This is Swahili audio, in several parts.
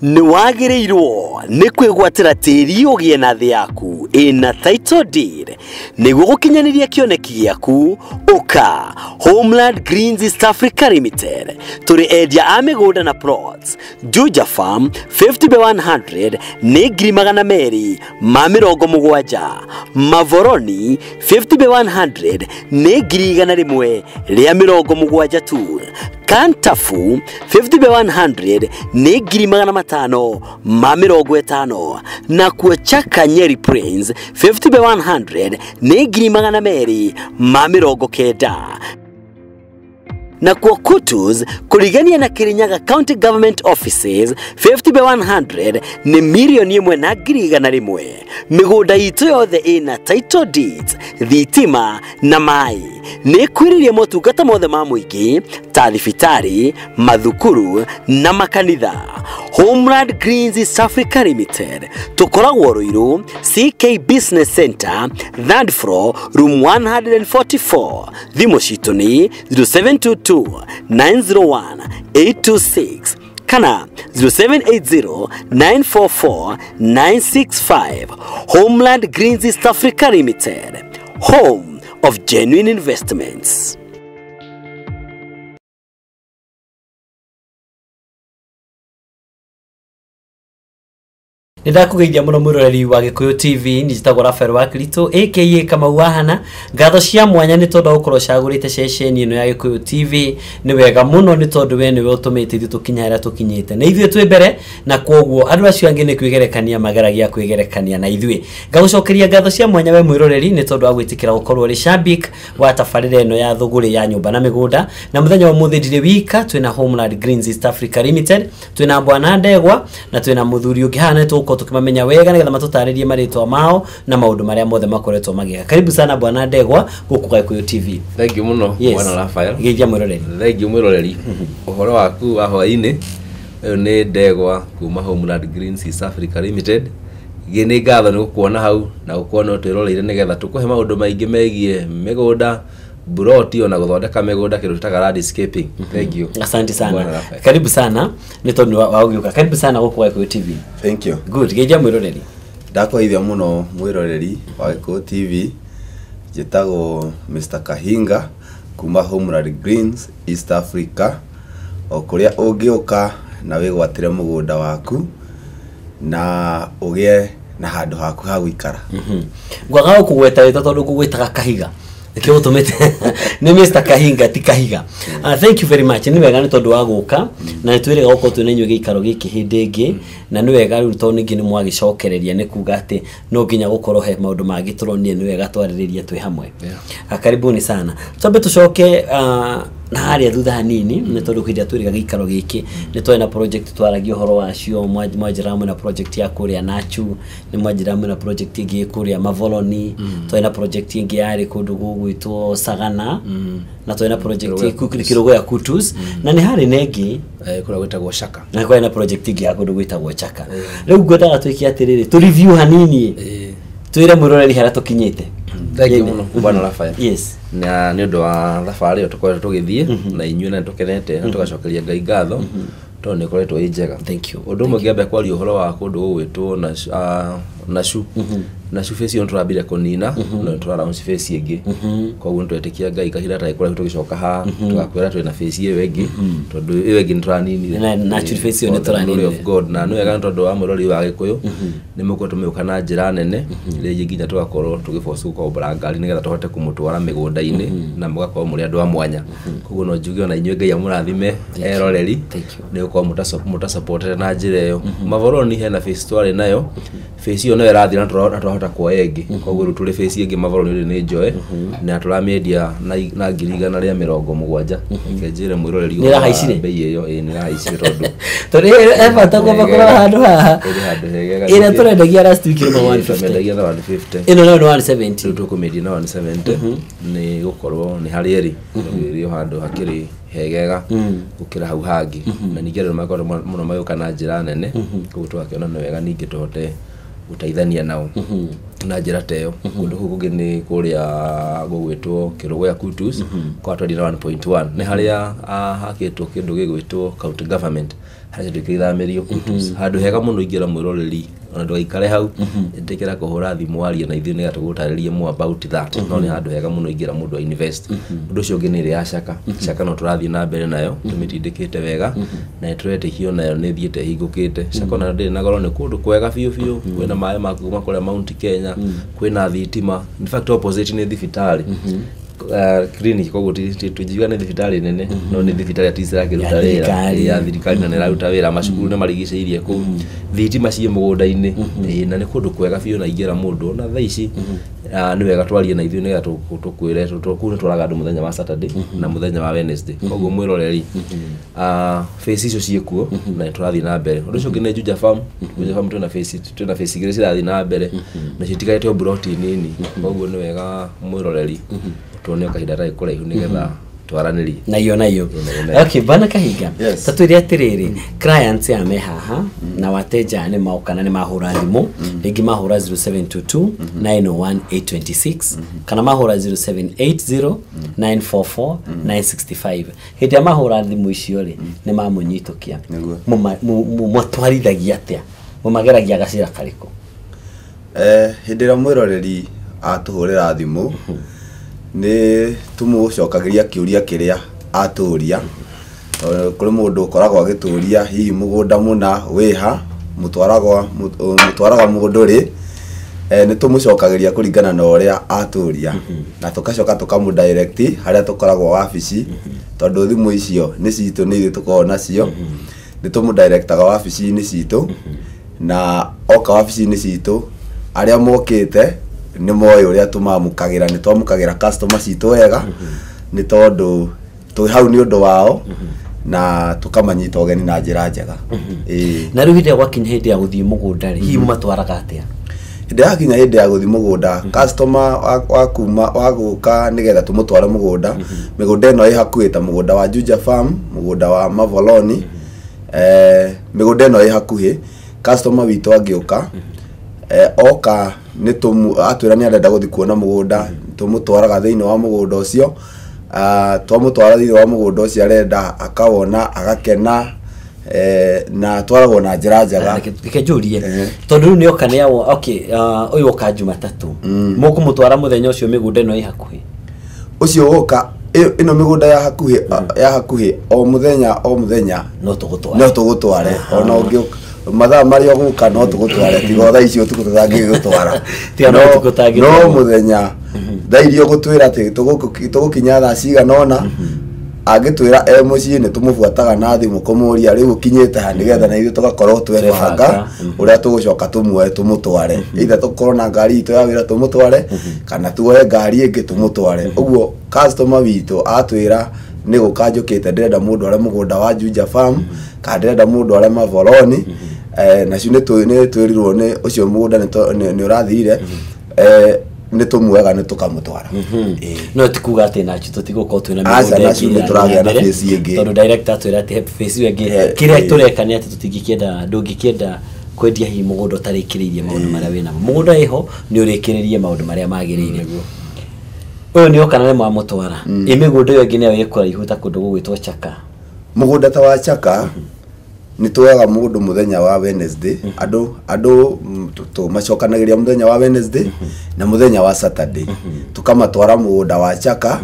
Nĩ wagĩrĩirwo nĩ kwĩgwatĩra tĩri ũgĩe na thĩ yaku ĩna title deed nĩguo gũkinyanĩria kĩoneki gĩaku. Ũka Homeland Greens East Africa Limited tũrĩ endia a mĩgũnda na plots. Juja Farm 50/100 nĩ 270,070. Mavoroni 50/100 nĩ 170 tu. Kantafu 50/100 nĩ 550,000. Na kuochaka Nyeri Plains 50/100 nĩ 290,000. Na kwa Kutus kurigania na Kirinyaga County Government Offices 50/100 ni 1,100,000. Migunda itu yothe ina title deeds, thitima na mai. Nĩ kwĩrĩria motungata mothe ma mũingĩ ta thibitari, mathukuru na makanitha. Homeland Greens East Africa Limited tukoragwo Ruiru CK Business Center, third floor, room 144. Thimũ citũ nĩ 0722-901-826 kana 0780-944-965. Homeland Greens East Africa Limited, home of genuine investments. Nĩndakũgeithia mũno mwĩroreri wa Gĩkũyũ TV. Njĩtagwo Rafael Wakirito aka Kamau Wahana. Ngatho cia mwanya nĩ tondũ gũkorwo cagũrĩte ceceni ĩno ya Gĩkũyũ TV. Nĩ wega mũno nĩ tondũ we nĩwe ũtũmĩte ithuĩ tũkinya harĩa tũkinyĩte. Na ithuĩ twĩ mbere na kwoguo andũ acio angĩ nĩ kwĩgerekania mageragia kwĩgerekania na ithuĩ. Ngagũcokeria ngatho cia mwanya we mwĩroreri nĩ tondũ wa gwĩtĩkĩra gũkorwo ũrĩ shabik wa tabarĩra ĩno ya thũgũrĩ ya nyũmba na mĩgũnda. Na mũthenya wa mũthĩ ndirĩ wika, twĩna Homeland Greens East Africa Limited, twĩna Bwana Ndegwa na twĩna mũthuri ũngĩ hana tukimamenya wega nigetha matũtarĩrie marĩtwa mao na maũndũ marĩa mothe makoretwo magĩka. Karibu sana Bwana Ndegwa gũkũ Gĩkũyũ TV. Thank you muno Bwana Rafael. Geithia mwĩroreri. Thank you mwĩroreri. Ũhoro waku wa hwaĩ-inĩ. Ũyũ nĩ Ndegwa kuma Homeland Greens East Africa Limited. Nĩ ngatho nĩ gũkuona hau na gũkuona twĩroreire nigetha tũkũhe maũndũ maingĩ megiĩ mĩgũnda, buroti ona gũthondeka mĩgũnda kĩndũ ta landscaping. Thank you. Asante sana. Karibu sana nĩ tondũ wa ũgĩũka. Karibu sana gũkũ Gĩkũyũ TV. Thank you. Good. Geithia mwĩroreri. Ndakwĩithia mũno mwĩroreri wa Gĩkũyũ TV. Njĩtagwo Mr. Kahinga kuma Homeland Greens East Africa. O kũrĩa ũngĩũka na wĩgwatĩre mũgũnda waku na ũgĩe na handũ haku ha gũikara. Ngwaga gũkũgweta tondũ ngũgwĩtaga Kahiga. Kyo tumete ni Mr. Kahinga ti Kahiga. Thank you very much. Ni wega ni tondu wa guka na twirega gũkorwo twina inyuĩ gĩikaro gĩkĩ hĩndĩ ĩngĩ na ni wega rĩu tondũ ningĩ nĩ mwagicokereria nĩ kuga atĩ no nginya gũkorwo he maũndũ mangĩ tũronie ni wega twarĩrĩria twĩ hamwe. Karibuni sana. Twambe tucoke na harĩa thutha hanini nĩ tondũ hĩndĩ twĩrega gĩikaro gĩkĩ nĩ twĩ na project twaragia ũhoro wacio mwanjĩra na project ya kũrĩa Nachu, nĩ mwanjĩra na project ĩngĩ kũrĩa Mavoloni, twĩ na project ĩngĩ yarĩ kũndũ gwitwo Sagana, na twĩ na project Kirogo ya Kutus, na nĩ harĩ nengĩ kũrĩa gwĩtagwo Chaka, na kwĩ na project ĩngĩ ya kũndũ gwĩtagwo Chaka. Rĩu ngwendaga twĩke atĩrĩrĩ tu review hanini twĩre mwĩroreri harĩa tũkinyĩte. Thank you muno Bwana Rafael. Yes. Na nĩ ũndũ wa thabarĩ ĩyo tũkoretwo tũgĩthiĩ na inyuĩ na tũkenete na tũgacokeria Ngai ngatho tondũ nĩ ĩkoretwo ĩ njega. Thank you. Ũndũ ũmwe ngĩambia kwaria ũhoro wa kũndũ gũgwĩtwo Nachu. Nachu face ĩyo tũrambire kũnina na tũraraunci face ĩngĩ. Koguo nĩ twetĩkia Ngai kahinda ta ĩkoragwo tũgĩcoka haha tũgakwĩra twĩna face ĩyo ĩngĩ tondũ ĩyo ĩngĩ nĩ tũraninire. Na Nachu face ĩyo nĩ tũraninire of God na nĩ wega tondũ wa mũrori wa Gĩkũyũ nĩ mũkorwo tũmĩũka na njĩra nene rĩngĩ nginya tũgakorwo tũgĩbocu gũkombora ngari nĩgetha tũhote kũmũtwara mĩgũnda-inĩ na mũgakorwo mũrĩ andũ a mwanya. Koguo no njuge ona inyuĩ Ngai amũrathime eroreri nĩ gũkorwo mũtasupport na njĩra ĩyo. Mavoroni hena face twarĩ nayo, face ĩyo no ĩrathiĩ na tũrahota kuoya ĩngĩ. Koguo tũrĩ face ĩngĩ Mavoroni nĩ njoe na tũramĩendia na 170,000. Ngenjire mwĩroreri nĩ rahaicire bei ĩyo nĩ rahaicire tondũ tondũ ebata kwamba kũrora handũ haha ĩrĩa tũrendagia last week ĩno 150 na 150 ĩno no 170 rĩu tũkũmĩendia na 170 nĩ gũkorwo nĩ harĩ ĩrĩ ĩrĩ handũ hakĩrĩ hegega gũkĩra hau hangĩ na ningĩ andũ makorwo mũno magĩũka na njĩra nene koguo tũgakĩona nĩ wega ningĩ tũhote gutaithania nao na njira teyo kundu kugu ni kuria gugwitwo kirugo ya Kutus kwa 21.1 ni haria hakitwo kindu gigwitwo county government haria ndikithamirio Kutus handu hega muno ingira mwiroreri ona ndwaikare hau ndikira kuhura thimu aria na ithuĩ nigatugutaririe more about that no ni handu hega muno ingira mundu invest undu ucio ngi ni ria Shaka no turathie na mbere nayo tumitindikite wega na turetihio nayo ni thiete hingukite Shaka na ndiri na goro ni kundu kwega biu kwina maĩ makuma kule Mount Kenya kwina thitima in fact opposite ni thibitari clinic koguo tujiga ni thibitari nene no ni thibitari atisira kiruta wira ya thirikari na niraruta wira macukuru ni marigiceirie ku thitima cie mugunda-ini na ni kundu kwega biu na ingira mundu na thaici ni wega twarie na ithuĩ nĩ tukwire tukune twaraga andu muthenya wa Saturday na muthenya wa Wednesday koguo mwiroreri face icio ciekuo na turathie na mbere undu ucio ngine Juja Farm twina face igire cirathie na mbere na citigaite obroti nini koguo ni wega mwiroreri tuone kahinda ta ikuraihu nigetha twaranirie nayo okay bana Kahinga tatwire atiriri clients ya mehaha na wateja ni maukana ni mahura thimu rigi mahura 0722 901 826 kana mahura 0780 944 965 hita mahura thimu icio ri ni mamunyitokia mutwarithagia atia mumageragia gacira kariko hindira mwiroreri atuhurira thimu ni tumucokagiria kiuria kiria aturia kuri mundu ukoragwo agituria hihi mugunda muna wiha mutwaragwa mundu ri ni tumucokagiria kuringana na uria aturia na tukacoka tukamu direct haria tukoragwo wabici tondu thimu icio ni citu ni tukoragwo nacio ni tumu directaga wabici ni citu na oka wabici ni citu aria mokite ni moyo uria tumamukagira ni twamukagira customer citu wega ni tondu tu hau ni undu wao na tukamanyita ogeni na njira njega na riu hinde gwakinya hindi ya guthii mugunda ri hihi matwaraga atia hindi yakinya hindi ya guthii mugunda customer wakuma waguka nigetha tumutware mugunda migunda ino i hakuhi ta mugunda wa Juja Farm mugunda wa Mavoloni migunda ino i hakuhi customer witu angiuka oka ni atwira ni arenda guthi kuona mugunda tumutwaraga thiini wa mugunda ucio twamutwara thiini wa mugunda ucio arenda akawona agakena na twaragwo na njira njega kejurie tondu ni oka ni yawo okay uyu oka Jumatatu mukumutwara muthenya ucio migunda ino i hakuhi ucio woka ino migunda ya hakuhi o muthenya no tugutware ona ungiuka mathaa mari oguka no tugutware tigo thaa icio tukutangi gutwara no muthenya thaa irio gutwira ati tugukinya thaa ciganona agitwira mucii ni tumubuataga na thimu kumuria riu kinyite ha nigetha na ithu tugakorwo twebanga uria tugucoka tumwe tumutware itha tukorwo na ngari itu ya wira tumutware kana tuoe ngari ingi tumutware uguo customer witu atwira ni gukanjukite ndirenda mundu aria mugunda wa Juja Farm kana ndirenda mundu aria Mavoloni na cio ni twirirwo ni ucio mugunda ni urathire ni tumwega ni tukamutwara no tikuga ati na chito tiguko twina migunda ni turagia na face ingi tondu director twira ati face ingi kiria tureka ni ati tutigikienda ndungikienda kwendia hi mugunda tarikiririe maundu maria wina mugunda iho ni urikiririe maundu maria magiriire uyu ni okana ni mwamutwara imigunda iyo ngi ni yekora ihuta kundu gugwitwo Chaka mugunda ta wa Chaka ni tuwaga mundu muthenya wa Wednesday andu tumacokanagiria muthenya wa Wednesday na muthenya wa Saturday tukamatwara mugunda wa Chaka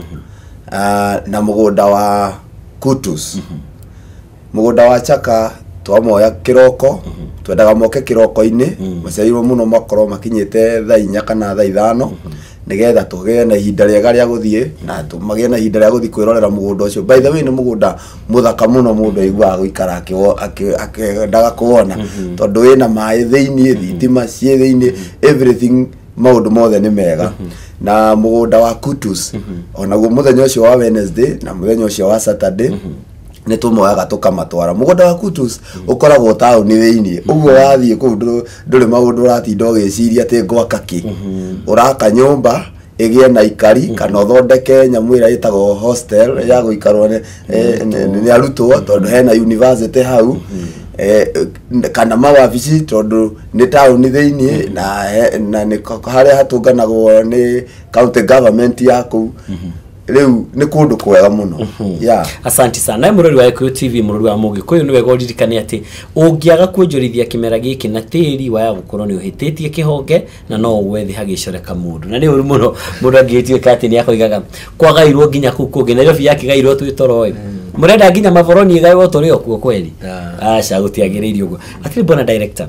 na mugunda wa Kutus mugunda wa Chaka twamoya kiroko twendaga moke kiroko-ini macairwo muno makorwo makinyite thaa 4 kana thaa 5 nigetha tugie na ihinda riega ria guthie na tumagie na ihinda ria guthie kwirorera mugunda ucio by the way ni mugunda muthaka muno mundu aigua guikara akiendaga kuona tondu wina mai thiini thitima cie thiini everything maundu mothe ni mega na mugunda wa Kutus ona guo muthenya ucio wa Wednesday na muthenya ucio wa Saturday ni tumoyaga tukamatwara mugunda wa Kutus ukoragwo tauni thiini uguo wathie ku nduri maundu uratinda ugiciria ati gwaka ki uraka nyumba igie na ikari kana thondeke nyamu ira itago hostel ya guikarwo ni arutwo tondu hena university hau kana mawabici tondu ni tauni thiini na ni haria hatunganagwo ni county government yaku riu ni kundu kwega muno Asante sana na murori wa Gikuyu TV murori wa Mugikuyu ni wega uririkane ati ungiaga kwonjorithia kimera giki na tiri waya gukorwo ni uhititie kihonge na no wethi hagicoreka mundu na ni uri muno mundu angitio kati ni akoigaga kwagairwo nginya kukungi na yofi yake gairwo twitoroi murenda nginya mavoroni igairwo turi okuo kweli acha gutiagiririo uguo atiri bona director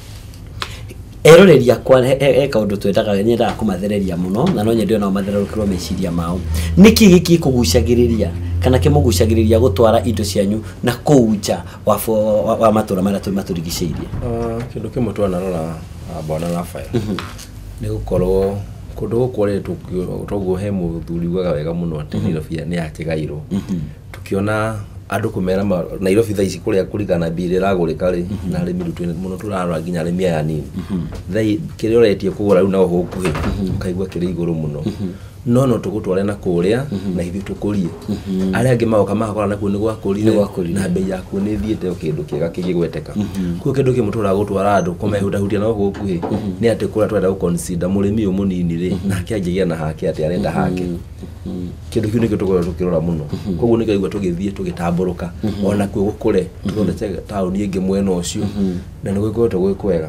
eroreria kwa kaundu twetaga nyenda kumathereria muno na no nyende ona mathererukirwo meciria mao niki giki kugucagiriria kana kimugucagiriria gutwara indo cianyu na kuuja wa matura mara maturigiceirie kindu kimwe twanarora bwana Rafael ni gukorwo kundu gukore tuguo he muthuri gwaga wega muno ati Nairobi ni yakigairwo tukiona andu kumera Nairobi thaa ici kuria kurigana bire ragurika ri na rimi rutu muno turarora nginya rimi aya nini thai kiri uretie kugura riu na ho kuhi ukaigwa kiri iguru muno no tugutware na kuria na hithi tukurie aria angi maoka makora na kuni gwakurire na bei yaku ni thiete kindu kiega kigigweteka ku kindu kimutura gutwara andu komehudahudia na ho kuhi ni ati kura twenda ku consider murimi umunini ri na kianjigia na hake ati arenda hake kindu kiu nikio tugora tukirora muno koguo nikaigwa tugithie tugitamburuka ona kwe gukure tuthondete tauni ingi mwena ucio na nigwikote gwikwega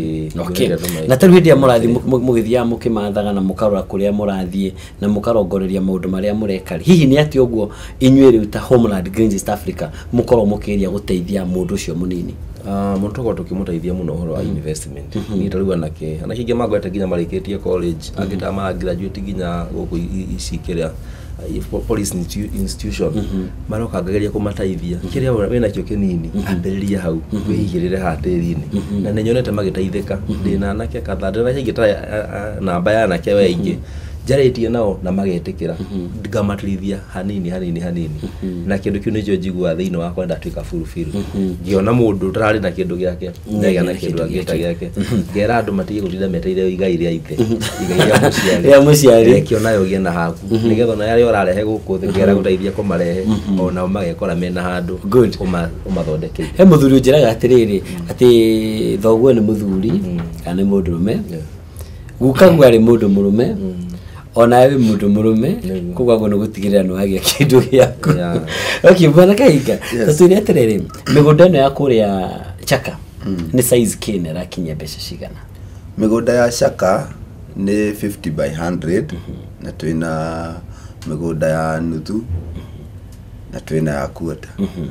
na tari hindi murathi mugithia mukimathaga na mukarora kuria murathie na mukarongoreria maundu maria murekari hihi ni ati uguo inyuiri uta Homeland Greens East Africa mukorwo mukiria guteithia mundu ucio munini muntoko tukimuteithia muno horo wa investment ni tariu anake inge magwete ginya marikitie college agitama graduate ginya guku icikiria police institution maroka ngageria kumataithia kiria wena kio kinini ambiriria hau wihigirire hatiri-ini na ninyonete magiteithika ndina anake kathadira higita namba ya anake weingi jaretie nao na magetikira ngamatrithia hanini na kindu kiu nijo njigua thiini wa kwenda twika fulfill ngiona mundu tarari na kindu giake ndega na kindu agita giake ngera andu matige gutida meteire igaire aite ya muciari kiona yo giena haku nigetha na yari orarehe guku ngera guteithia kumarehe ona magekora mena handu umathondeke he muthuri njiraga atiriri ati thoguo ni muthuri kana mundu rume gukagu ari mundu murume ona we mundu murume kugwa gono gutigirira no agia kindu giaku okay bwana Kahiga tutire atiriri migunda no ya kuria Chaka ni size kine rakinya besha cigana migunda ya Chaka ni 50 by 100 na twina migunda ya nuthu na twina ya quarter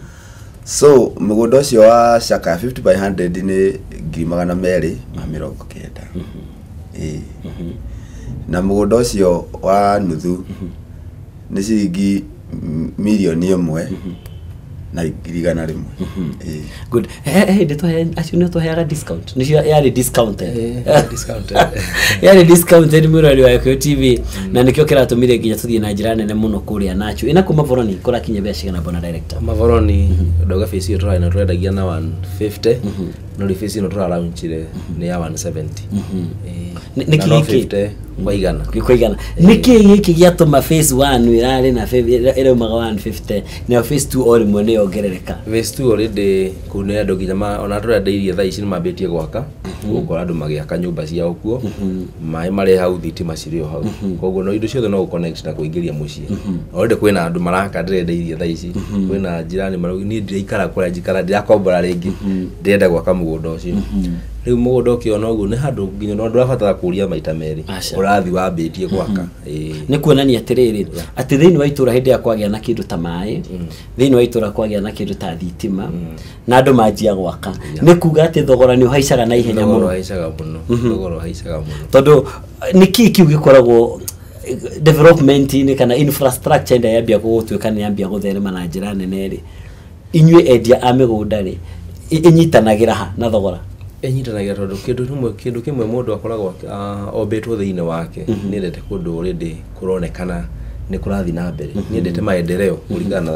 so migunda ucio wa Chaka ya 50 by 100 ni 290 na mugunda ucio wa nuthu ni ciringi milioni 1 na 100,000 good ndito actually to have a discount ni yari discounted yari discounted murari wa Gikuyu TV na nikio kiratumire nginya tuthie na njira nene muno kuria nacho ina kuma Voroni kura kinya bia cigana bona director mavoroni doga face yo try na twendagia na 150 no ri face no try launchire ni ya 170 niki 50 kwaigana niki giki giatuma phase 1 irari na ere maga 150 na phase 2 ori mwene yongerereka phase 2 already kuna andu nginya ona turendeirie thaa ici ni mambitie gwaka gukora andu magiaka nyumba cia okuo mai mari hau thitima cirio hau koguo no indo ciothe no connect na kuingiria mucii already kwina andu maraka ndendeirie thaa ici kwina jirani ni ndiraikara kuria njikara ndirakombora ringi ndenda gwaka mugunda ucio riu mugunda ukiona uguo ni handu nginya no ndurabatara kuria maita meri urathi wambitie gwaka ni kuonania atiriri ati thiini wa itura hindi ya kwagia na kindu ta mai thiini wa itura kwagia na kindu ta thitima na andu manjia gwaka ni kuga ati thogora ni uhaicaga na ihenya muno thogora uhaicaga muno tondu niki kiu gikoragwo development ni kana infrastructure nda yambia gutwika ni yambia gutherema na njira nene ri inyue endia amigunda ri inyitanagira ha na thogora enyitanagira tondu kindu kimwe mundu akoragwo obetwo thiini wake ni ndete kundu already kuronekana ni kurathi na mbere ni ndete maendeleo kuringana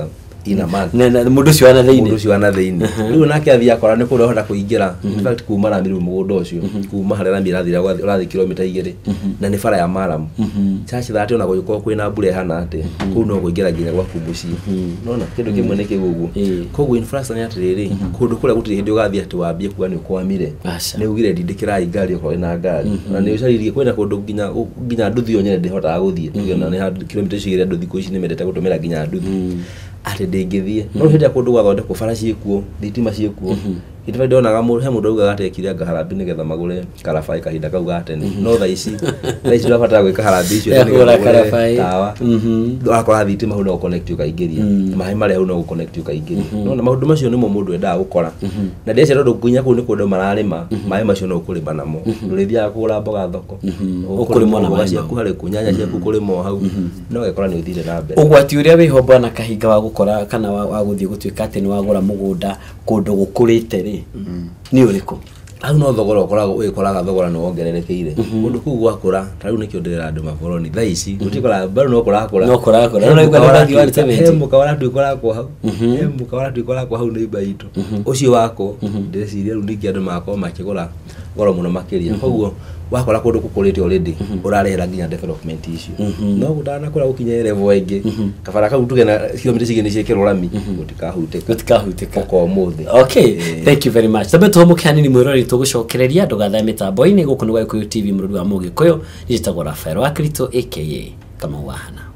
ina man na mundu cio ana mundu theini cio ana theini riu nake athia akora ni kundu hota kuingira in fact kuma na miru mugunda ucio kuma haria na mirathira urathi kilomita 2 na ni bara ya Maram chachi thati ona guko kwina mbura hana ate kuu no kuingira nginya gwaku mucii nona kindu kimwe ni kigugu koguo infrastructure atiriri kundu kuria gutiri hindi ugathia ati wambie kuga ni ukwamire ni ugire ndindikira ngari uko ina ngari na ni ucaririe kwina kundu nginya nduthi yo nyene ndihota guthie tugiona ni kilomita 2 nduthi ko ici ni mendete gutumira nginya nduthi ati ndingithie no hindi kundu gwathondekwo bara ciikuo thitima ciikuo itiba ndonaga he mundu uga gatekire ngaharambi nigetha magure karabai kahinda kau gatene no tha ici urabata gwika harambi icio tawa ndakora thitima hau no connect ukaingiria mahi mari hau no connect ukaingiria no na maundu macio nimo mundu endaga gukora na ndece ndo nginya ku ni kundu mararima mahi macio no kurima namo ndurithia kugura mboga thoko ukurimo na macio ku hari kunyanya ciaku kurimo hau no gekora ni uthire na mbere ugwati uria wiho bwana Kahinga wa gukora kana wa guthie gutuika ati ni wagura mugunda kundu gukurite ri ni uriko au no thogora ukoraga thogora no wongererekeire kundu ku gwakura tariu nikio ndirira andu maboroni tha ici gutikora baro no kurakura no igwa ndio he mukawara tu ikora kwa hau he mukawara tu ikora kwa hau ni baito ucio wako ndireciria ru ndiki andu makwa makigura goro muno makiria koguo wakora kundu kukurite already urarehera nginya development issue no gutana kura ukinye level ingi kabara kau tugena kilomita cigeni ciekirwo rami gutikahuteka kwa muthi. Okay, thank you very much. Tabe to mukani ni mwirori tugucokereria ndugatha mitambo-ini guku ni Gikuyu TV mururu wa Mugikuyu njitagwo Rafael wa Krito aka kama wahana.